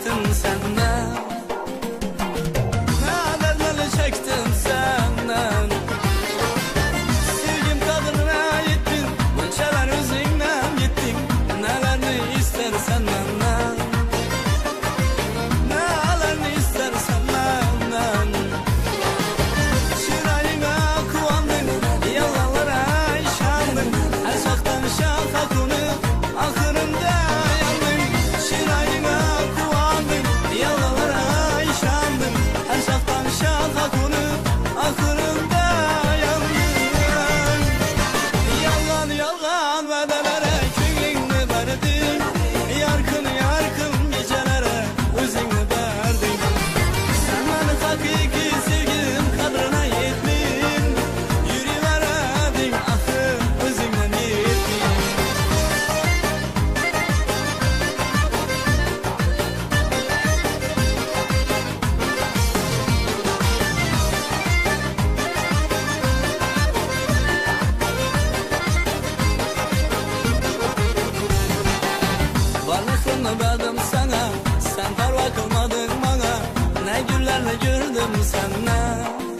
çektim senden. Neler çektim senden. Sevgim kadrına yettin, bunçalar özünden gittin. Nelerini istersen benden, nelerini istersen benden. Şirayına kuvandın, yalanlara işandın. Her şaktan şaka konup ahırında yandın. Şirayına kuvandın, yalanlara işandın. Her şaktan şaka konup ahırında yandın. Yalan yalan vadelere köyünü verdin. Yarkın yarkın gecelere özünü verdin. Sen beni hakiki sevginin kadrına yettin. Yürüyeverdin ahır özünden yettin. Varlıklarını verdim sana, sen parva kılmadın bana. Ne günlerle gördüm senden.